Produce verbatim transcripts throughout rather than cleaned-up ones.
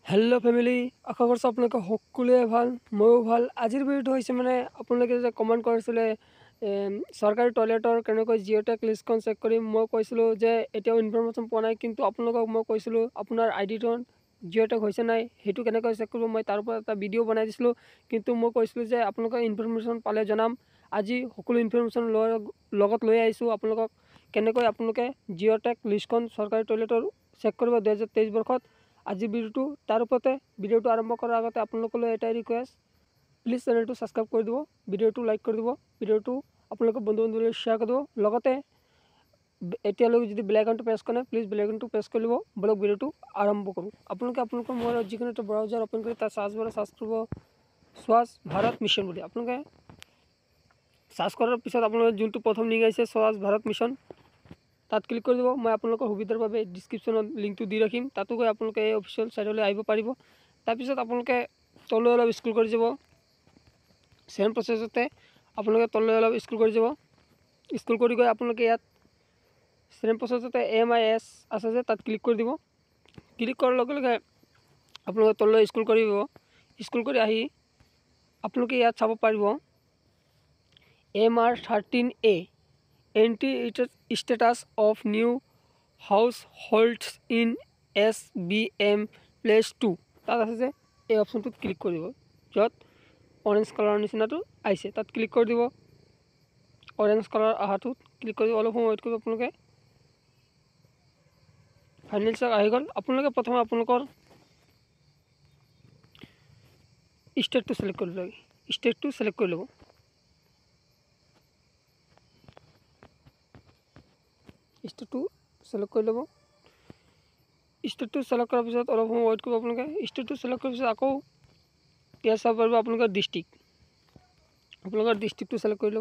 Hello family आशा करছো আপোনালোকে সকলোৱে ভাল ময়ো ভাল। আজিৰ ভিডিঅ'টো হৈছে মানে আপোনালোকে যে কমেণ্ট কৰিছিলে চৰকাৰী টয়লেটৰ কেনেকৈ জিঅ'টেক লিষ্টখন চেক কৰিম। মই কৈছিলোঁ যে এতিয়াও ইনফৰমেশ্যন পোৱা নাই, কিন্তু আপোনালোকক মই কৈছিলোঁ আপোনাৰ আই ডিটো জিঅ'টেক হৈছে নাই সেইটো কেনেকৈ চেক কৰিব। মই তাৰ ওপৰত এটা ভিডিঅ' বনাই দিছিলোঁ, কিন্তু মই কৈছিলোঁ যে আপোনালোকে ইনফৰমেশ্যন পালে জনাম। আজি সকলো ইনফৰমেশ্যন লৈ লগত লৈ আহিছোঁ আপোনালোকক কেনেকৈ আপোনালোকে জিঅ'টেক লিষ্টখন চৰকাৰী টয়লেটৰ চেক কৰিব দুহেজাৰ তেইছ বৰ্ষত। আজি ভিডিঅ'টো তাৰ ওপৰতে। ভিডিঅ'টো আৰম্ভ কৰাৰ আগতে আপোনালোকলৈ এটাই ৰিকুৱেষ্ট, প্লিজ চেনেলটো ছাবস্ক্ৰাইব কৰি দিব, ভিডিঅ'টো লাইক কৰি দিব, ভিডিঅ'টো আপোনালোকৰ বন্ধু বান্ধৱীলৈ শ্বেয়াৰ কৰি দিব। লগতে এতিয়ালৈকে যদি বেল আইকনটো প্ৰেছ কৰে প্লিজ বেল আইকনটো প্ৰেছ কৰি ল'ব। বলক ভিডিঅ'টো আৰম্ভ কৰোঁ। আপোনালোকে আপোনালোকৰ মোবাইলত যিকোনো এটা ব্ৰাউজাৰ অ'পেন কৰি তাত চাৰ্চ বাৰে চাৰ্চ কৰিব স্বচ্ছ ভাৰত মিছন বুলি। আপোনালোকে চাৰ্চ কৰাৰ পিছত আপোনালোকে যোনটো প্ৰথম লিংক আহিছে স্বচ্ছ ভাৰত মিছন তাত ক্লিক কৰি দিব। মই আপোনালোকৰ সুবিধাৰ বাবে ডিছক্ৰিপশ্যনত লিংকটো দি ৰাখিম, তাতো গৈ আপোনালোকে এই অফিচিয়েল ছাইটলৈ আহিব পাৰিব। তাৰপিছত আপোনালোকে তললৈ অলপ স্ক্ৰল কৰি যাব, ছেম প্ৰচেছতে আপোনালোকে তললৈ অলপ স্ক্ৰল কৰি যাব। স্ক্ৰল কৰি গৈ আপোনালোকে ইয়াত ছেম প্ৰচেছতে এম আই এছ আছে যে তাত ক্লিক কৰি দিব। ক্লিক কৰাৰ লগে লগে আপোনালোকে তললৈ স্ক্ৰল কৰিব। স্ক্ৰল কৰি আহি আপোনালোকে ইয়াত চাব পাৰিব M R thirteen A entry status of new house holds in S B M place two তাত আছে যে এই অপশ্যনটোত ক্লিক কৰি দিব, য'ত অৰেঞ্জ কালাৰৰ নিচিনাটো আহিছে তাত ক্লিক কৰি দিব। অৰেঞ্জ কালাৰ অহাটোত ক্লিক কৰি অলপ সময় ৱেইট কৰিব আপোনালোকে। ফাইনেল চাওক আহি গ'ল। আপোনালোকে প্ৰথমে আপোনালোকৰ ষ্টেটটো চিলেক্ট কৰিব লাগে, ষ্টেটটো চিলেক্ট কৰি ল'ব। ষ্টেটটো চিলেক্ট কৰি ল'ব। ষ্টেটটো চিলেক্ট কৰাৰ পিছত অলপ সময় ৱেইট কৰিব আপোনালোকে। ষ্টেটটো চিলেক্ট কৰাৰ পিছত আকৌ ইয়াত চাব পাৰিব আপোনালোকৰ ডিষ্ট্ৰিক্ট। আপোনালোকৰ ডিষ্ট্ৰিক্টটো চিলেক্ট কৰি ল'ব।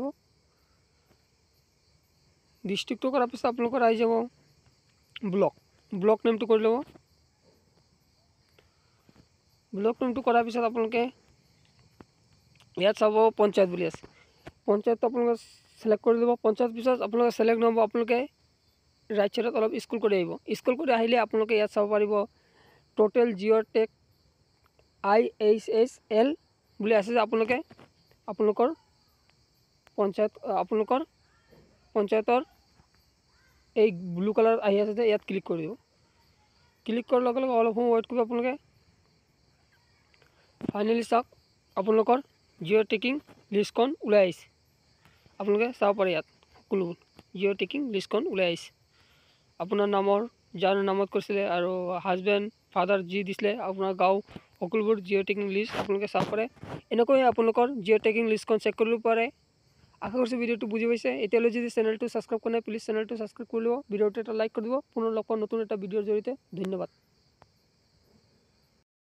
ডিষ্ট্ৰিক্টটো কৰাৰ পিছত আপোনালোকৰ আহি যাব ব্লক। ব্লক নেমটো কৰি ল'ব। ব্লক নেমটো কৰাৰ পিছত আপোনালোকে ইয়াত চাব পঞ্চায়ত বুলি আছে, পঞ্চায়তটো আপোনালোকে চিলেক্ট কৰি ল'ব। পঞ্চায়ত পিছত আপোনালোকে চিলেক্ট নহ'ব, আপোনালোকে ৰাইট ছাইডত অলপ স্ক্ৰল কৰি আহিব। স্ক্ৰল কৰি আহিলে আপোনালোকে ইয়াত চাব পাৰিব total geotag I H H L বুলি আছে যে আপোনালোকে আপোনালোকৰ পঞ্চায়ত আপোনালোকৰ পঞ্চায়তৰ এই ব্লু কালাৰ আহি আছে যে ইয়াত ক্লিক কৰি দিব। ক্লিক কৰাৰ লগে লগে অলপ সময় ৱেইট কৰিব আপোনালোকে। ফাইনেলি চাওক আপোনালোকৰ জিঅ' টেকিং লিষ্টখন ওলাই আহিছে। আপোনালোকে চাব পাৰে ইয়াত সকলো জিঅ' টেকিং লিষ্টখন ওলাই আহিছে। আপোনাৰ নামৰ যাৰ নামত কৰিছিলে আৰু হাজবেণ্ড ফাদাৰ যি দিছিলে আপোনাৰ গাঁও সকলোবোৰ জিঅ' টেকিং লিষ্ট আপোনালোকে চাব পাৰে। এনেকৈ আপোনালোকৰ জিঅ' টেকিং লিষ্টখন চেক কৰিব পাৰে। আশা কৰিছোঁ ভিডিঅ'টো বুজি পাইছে। এতিয়ালৈ যদি চেনেলটো ছাবস্ক্ৰাইব কৰা নাই প্লিজ চেনেলটো ছাবস্ক্ৰাইব কৰি ল'ব, ভিডিঅ'টো এটা লাইক কৰি দিব। পুনৰ লগ পাম নতুন এটা ভিডিঅ'ৰ জৰিয়তে। ধন্যবাদ।